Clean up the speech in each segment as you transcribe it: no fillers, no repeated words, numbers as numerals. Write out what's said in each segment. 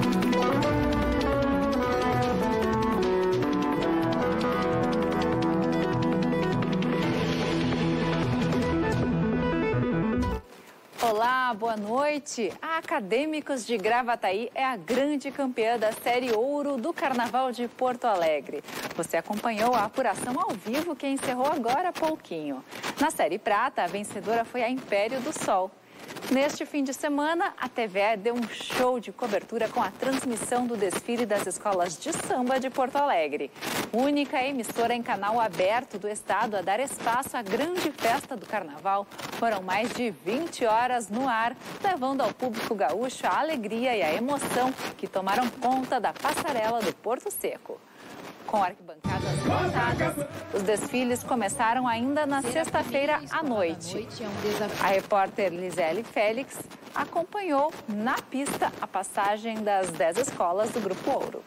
Olá, boa noite. A Acadêmicos de Gravataí é a grande campeã da Série Ouro do Carnaval de Porto Alegre. Você acompanhou a apuração ao vivo que encerrou agora há pouquinho. Na Série Prata, a vencedora foi a Império do Sol. Neste fim de semana, a TVE deu um show de cobertura com a transmissão do desfile das escolas de samba de Porto Alegre. Única emissora em canal aberto do estado a dar espaço à grande festa do carnaval. Foram mais de 20 horas no ar, levando ao público gaúcho a alegria e a emoção que tomaram conta da passarela do Porto Seco. Com arquibancadas lotadas, os desfiles começaram ainda na sexta-feira à noite. A repórter Lisele Félix acompanhou na pista a passagem das 10 escolas do Grupo Ouro.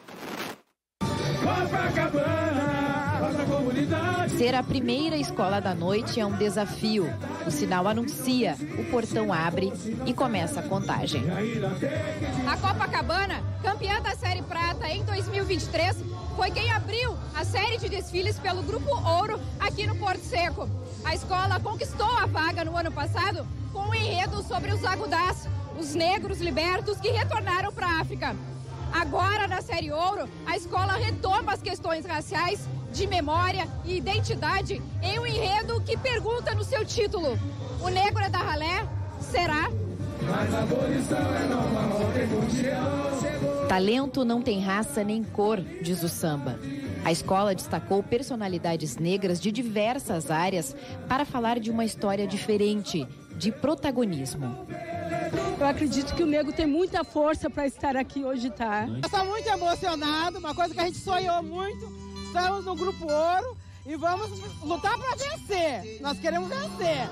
Ser a primeira escola da noite é um desafio. O sinal anuncia, o portão abre e começa a contagem. A Copacabana, campeã da Série Prata em 2023, foi quem abriu a série de desfiles pelo Grupo Ouro aqui no Porto Seco. A escola conquistou a vaga no ano passado com um enredo sobre os agudás, os negros libertos que retornaram para a África. Agora, na Série Ouro, a escola retoma as questões raciais, de memória e identidade em um enredo que pergunta no seu título: o negro é da ralé? Será? Talento não tem raça nem cor, diz o samba. A escola destacou personalidades negras de diversas áreas para falar de uma história diferente, de protagonismo. Eu acredito que o negro tem muita força para estar aqui hoje, tá? Eu estou muito emocionado, uma coisa que a gente sonhou muito. Estamos no Grupo Ouro e vamos lutar para vencer. Nós queremos vencer.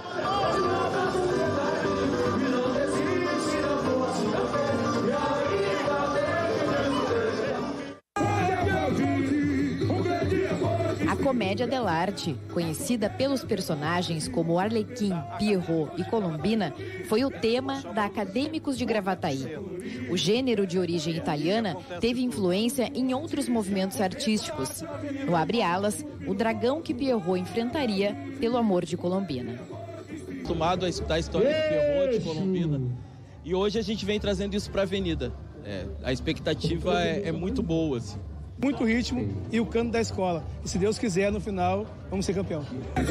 A comédia dell'arte, conhecida pelos personagens como Arlequim, Pierrot e Colombina, foi o tema da Acadêmicos de Gravataí. O gênero de origem italiana teve influência em outros movimentos artísticos. No Abre Alas, o dragão que Pierrot enfrentaria pelo amor de Colombina. Acostumado a escutar a história de Pierrot, de Colombina, e hoje a gente vem trazendo isso para a Avenida. A expectativa é muito boa, assim. Muito ritmo e o canto da escola. E se Deus quiser, no final, vamos ser campeão.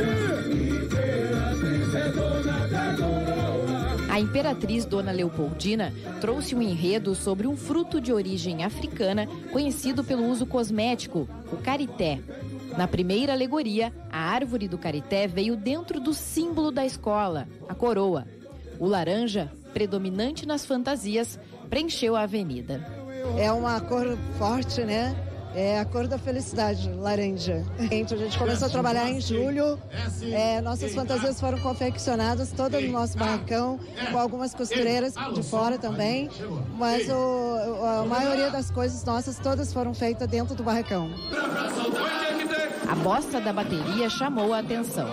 A imperatriz Dona Leopoldina trouxe um enredo sobre um fruto de origem africana conhecido pelo uso cosmético, o carité. Na primeira alegoria, a árvore do carité veio dentro do símbolo da escola, a coroa. O laranja, predominante nas fantasias, preencheu a avenida. É uma cor forte, né? É a cor da felicidade, laranja. A gente começou a trabalhar em julho, nossas fantasias foram confeccionadas todas no nosso barracão, com algumas costureiras de fora também, mas a maioria das coisas nossas todas foram feitas dentro do barracão. A bossa da bateria chamou a atenção.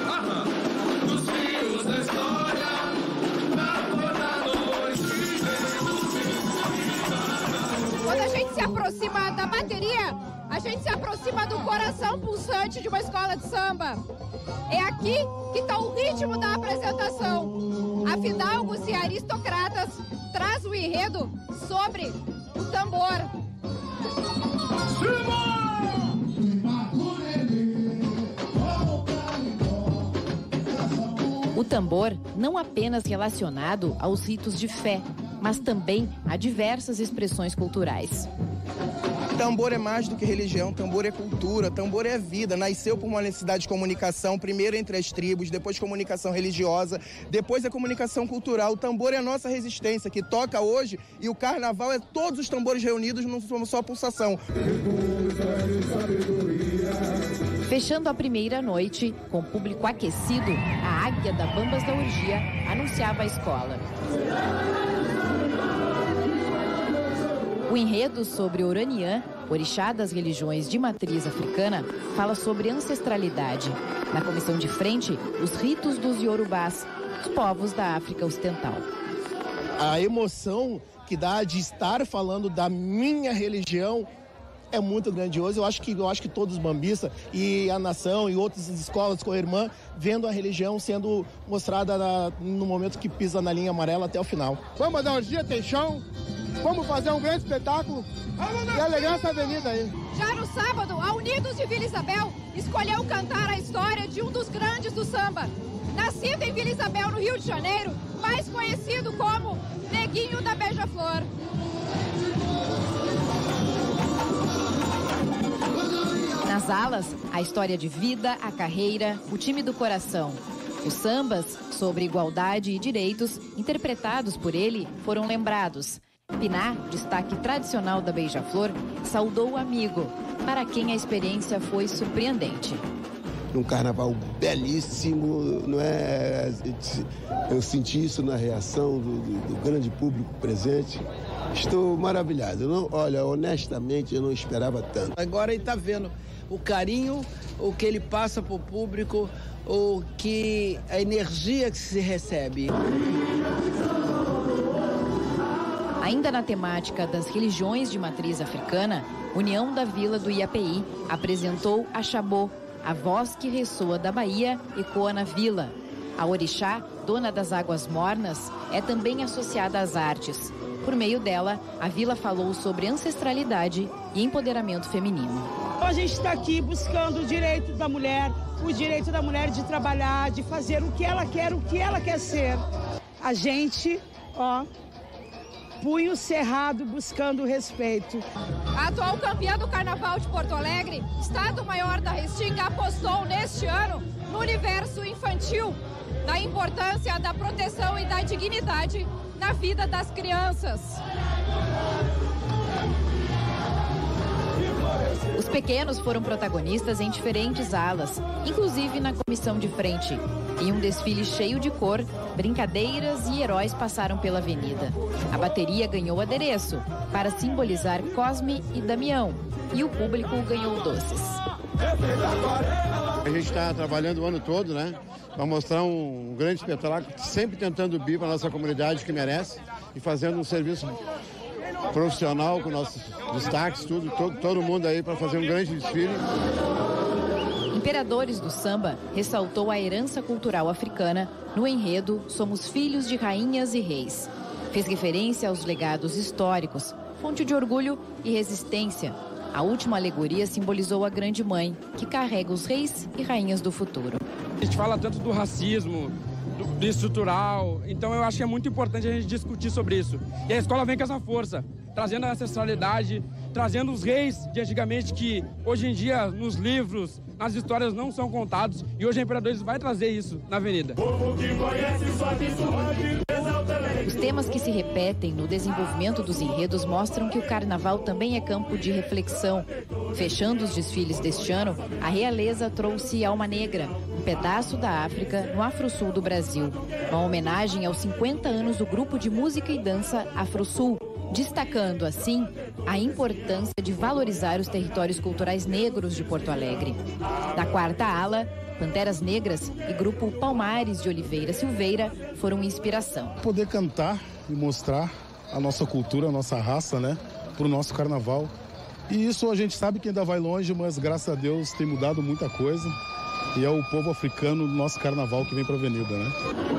Quando a gente se aproxima da bateria, a gente se aproxima do coração pulsante de uma escola de samba. É aqui que está o ritmo da apresentação. A Fidalgos e Aristocratas traz o enredo sobre o tambor. O tambor não apenas relacionado aos ritos de fé, mas também a diversas expressões culturais. Tambor é mais do que religião, tambor é cultura, tambor é vida. Nasceu por uma necessidade de comunicação, primeiro entre as tribos, depois comunicação religiosa, depois a comunicação cultural. O tambor é a nossa resistência, que toca hoje, e o carnaval é todos os tambores reunidos numa só pulsação. Fechando a primeira noite, com o público aquecido, a águia da Bambas da Orgia anunciava a escola. O enredo sobre Oraniã, orixá das religiões de matriz africana, fala sobre ancestralidade. Na comissão de frente, os ritos dos Yorubás, os povos da África Ocidental. A emoção que dá de estar falando da minha religião é muito grandioso. Eu acho que todos os bambistas e a nação e outras escolas co-irmã vendo a religião sendo mostrada no momento que pisa na linha amarela até o final. Vamos dar orgia, tem chão, vamos fazer um grande espetáculo e alegrar essa avenida aí. Já no sábado, a Unidos de Vila Isabel escolheu cantar a história de um dos grandes do samba. Nascido em Vila Isabel, no Rio de Janeiro, mais conhecido como Neguinho da Beija-Flor. Nas alas, a história de vida, a carreira, o time do coração. Os sambas sobre igualdade e direitos, interpretados por ele, foram lembrados. Piná, destaque tradicional da Beija-Flor, saudou o amigo, para quem a experiência foi surpreendente. Um carnaval belíssimo, não é? Eu senti isso na reação do grande público presente. Estou maravilhado. Olha, honestamente, eu não esperava tanto. Agora ele está vendo o carinho, o que ele passa para o público, a energia que se recebe. Ainda na temática das religiões de matriz africana, União da Vila do Iapeí apresentou a Xabô, a voz que ressoa da Bahia ecoa na vila. A orixá, dona das águas mornas, é também associada às artes. Por meio dela, a vila falou sobre ancestralidade e empoderamento feminino. A gente está aqui buscando o direito da mulher de trabalhar, de fazer o que ela quer ser. A gente, punho cerrado buscando respeito. A atual campeã do Carnaval de Porto Alegre, Estado-Maior da Restinga, apostou neste ano no universo infantil, da importância da proteção e da dignidade na vida das crianças. Os pequenos foram protagonistas em diferentes alas, inclusive na comissão de frente. Em um desfile cheio de cor, brincadeiras e heróis passaram pela avenida. A bateria ganhou adereço para simbolizar Cosme e Damião, e o público ganhou doces. A gente está trabalhando o ano todo, né? Para mostrar um grande espetáculo, sempre tentando vir para a nossa comunidade que merece e fazendo um serviço profissional com nossos destaques, todo mundo aí para fazer um grande desfile. Imperadores do Samba ressaltou a herança cultural africana no enredo Somos Filhos de Rainhas e Reis. Fez referência aos legados históricos, fonte de orgulho e resistência. A última alegoria simbolizou a Grande Mãe, que carrega os reis e rainhas do futuro. A gente fala tanto do racismo, do estrutural, então eu acho que é muito importante a gente discutir sobre isso. E a escola vem com essa força, trazendo a ancestralidade, trazendo os reis de antigamente que hoje em dia nos livros, nas histórias não são contados, e hoje a Imperadores vai trazer isso na avenida. Os temas que se repetem no desenvolvimento dos enredos mostram que o carnaval também é campo de reflexão. Fechando os desfiles deste ano, a realeza trouxe Alma Negra, um pedaço da África no Afro-Sul do Brasil. Uma homenagem aos 50 anos do grupo de música e dança Afro-Sul, destacando, assim, a importância de valorizar os territórios culturais negros de Porto Alegre. Da quarta ala, Panteras Negras e grupo Palmares de Oliveira Silveira foram inspiração. Poder cantar e mostrar a nossa cultura, a nossa raça, né, para o nosso carnaval. E isso a gente sabe que ainda vai longe, mas graças a Deus tem mudado muita coisa. E é o povo africano do nosso carnaval que vem para a avenida, né?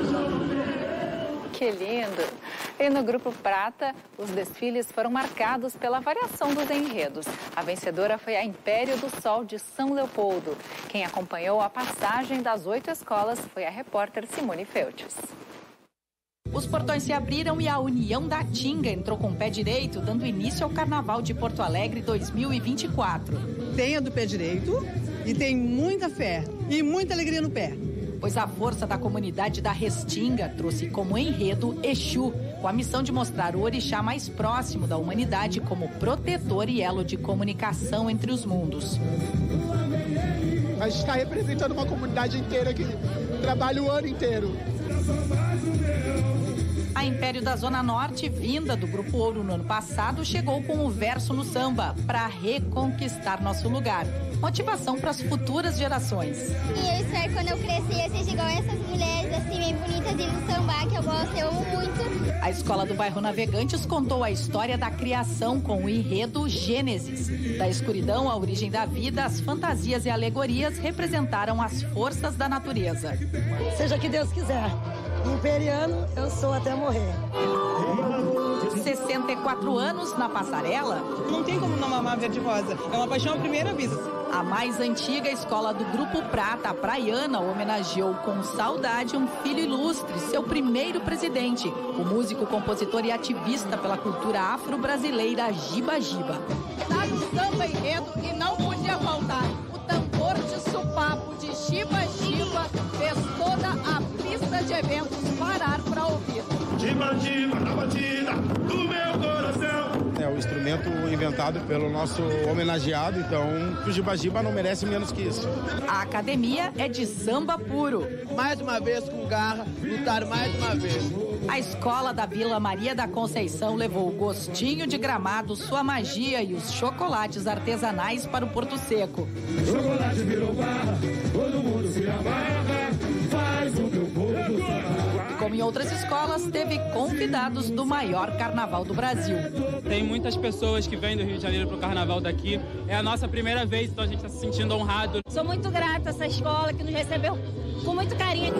Que lindo! E no Grupo Prata, os desfiles foram marcados pela variação dos enredos. A vencedora foi a Império do Sol de São Leopoldo. Quem acompanhou a passagem das 8 escolas foi a repórter Simone Feltes. Os portões se abriram e a União da Tinga entrou com o pé direito, dando início ao Carnaval de Porto Alegre 2024. Tenha do pé direito e tem muita fé e muita alegria no pé. Pois a força da comunidade da Restinga trouxe como enredo Exu, com a missão de mostrar o orixá mais próximo da humanidade como protetor e elo de comunicação entre os mundos. A gente está representando uma comunidade inteira que trabalha o ano inteiro. A A Império da Zona Norte, vinda do Grupo Ouro no ano passado, chegou com o verso no samba para reconquistar nosso lugar. Motivação para as futuras gerações. E eu espero quando eu crescer eu seja igual a essas mulheres assim bem bonitas e no samba, que eu gosto, eu amo muito. A Escola do Bairro Navegantes contou a história da criação com o enredo Gênesis. Da escuridão à origem da vida, as fantasias e alegorias representaram as forças da natureza. Seja que Deus quiser. Imperiano, eu sou até morrer. 64 anos na passarela. Não tem como não amar verde rosa. É uma paixão à primeira vista. A mais antiga escola do Grupo Prata, a Praiana, homenageou com saudade um filho ilustre, seu primeiro presidente, o músico, compositor e ativista pela cultura afro-brasileira, Giba Giba. Tá no samba enredo e não podia faltar. O tambor de supapo de Giba Giba fez toda a pista de eventos parar para ouvir. Giba Giba na batida do meu coração. É o instrumento inventado pelo nosso homenageado, então o Giba Giba não merece menos que isso. A academia é de samba puro. Mais uma vez com garra, lutar mais uma vez. A escola da Vila Maria da Conceição levou o gostinho de Gramado, sua magia e os chocolates artesanais para o Porto Seco. Chocolate virou barra, todo mundo se amarra, faz o meu povo sonhar. Como em outras escolas, teve convidados do maior carnaval do Brasil. Tem muitas pessoas que vêm do Rio de Janeiro para o carnaval daqui. É a nossa primeira vez, então a gente está se sentindo honrado. Sou muito grata a essa escola que nos recebeu com muito carinho.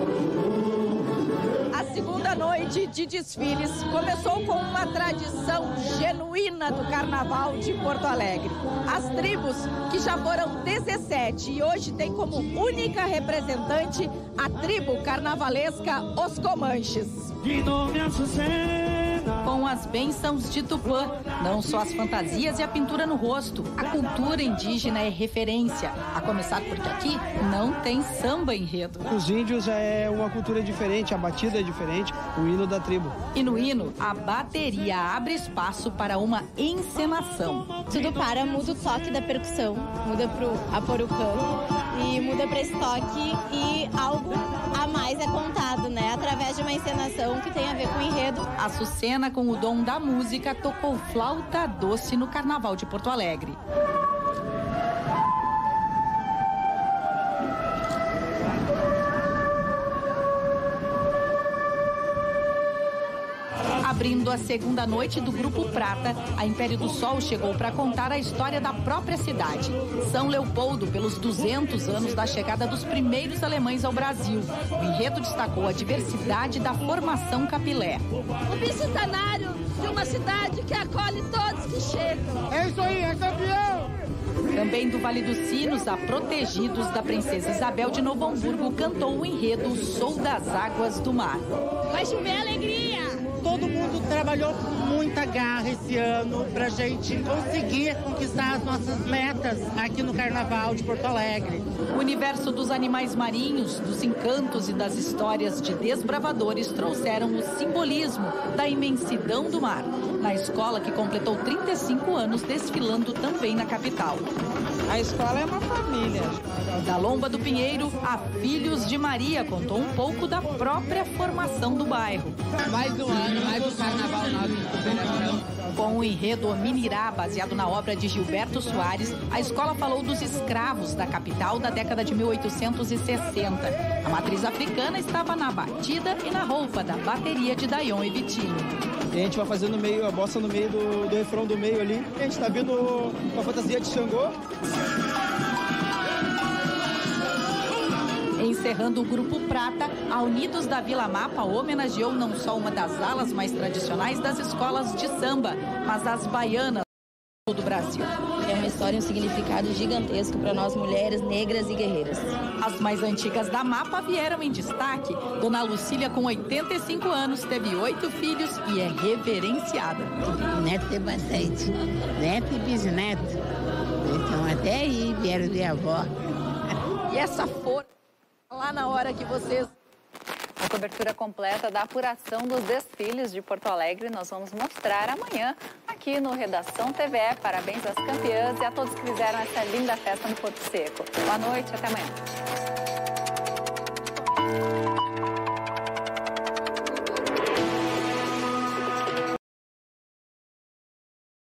A segunda noite de desfiles começou com uma tradição genuína do Carnaval de Porto Alegre. As tribos, que já foram 17 e hoje tem como única representante a tribo carnavalesca Os Comanches. Com as bênçãos de Tupã, não só as fantasias e a pintura no rosto, a cultura indígena é referência. A começar porque aqui não tem samba enredo. Os índios é uma cultura diferente, a batida é diferente, o hino da tribo. E no hino, a bateria abre espaço para uma encenação. Tudo para, muda o toque da percussão, muda pro aporucã e muda para esse toque e algo a mais é contado, né? Através de uma encenação que tem a ver com o enredo. A Açucena, com o dom da música, tocou flauta doce no Carnaval de Porto Alegre. Abrindo a segunda noite do Grupo Prata, a Império do Sol chegou para contar a história da própria cidade. São Leopoldo, pelos 200 anos da chegada dos primeiros alemães ao Brasil. O enredo destacou a diversidade da formação capilé. O bicentenário de uma cidade que acolhe todos que chegam. É isso aí, é campeão! Também do Vale dos Sinos, a Protegidos da Princesa Isabel de Novo Hamburgo cantou o enredo Sou das Águas do Mar. Vai chover alegria! Todo mundo trabalhou com muita garra esse ano pra gente conseguir conquistar as nossas metas aqui no Carnaval de Porto Alegre. O universo dos animais marinhos, dos encantos e das histórias de desbravadores trouxeram o simbolismo da imensidão do mar. Na escola que completou 35 anos, desfilando também na capital. A escola é uma família. Da Lomba do Pinheiro, a Filhos de Maria contou um pouco da própria formação do bairro. Mais um ano, mais um carnaval nosso de superação. Com o enredo Minirá, baseado na obra de Gilberto Soares, a escola falou dos escravos da capital da década de 1860. A matriz africana estava na batida e na roupa da bateria de Dayon e Vitinho. E a gente vai fazendo meio, a bossa no meio do refrão do meio ali. A gente tá vindo com a fantasia de Xangô. Encerrando o Grupo Prata, a Unidos da Vila Mapa homenageou não só uma das alas mais tradicionais das escolas de samba, mas as baianas do Brasil. É uma história e um significado gigantesco para nós mulheres negras e guerreiras. As mais antigas da Mapa vieram em destaque. Dona Lucília, com 85 anos, teve 8 filhos e é reverenciada. Neto tem bastante, neto e bisneto. Então até aí vieram de avó. E essa força lá na hora que vocês... A cobertura completa da apuração dos desfiles de Porto Alegre nós vamos mostrar amanhã aqui no Redação TVE. Parabéns às campeãs e a todos que fizeram essa linda festa no Porto Seco. Boa noite, até amanhã.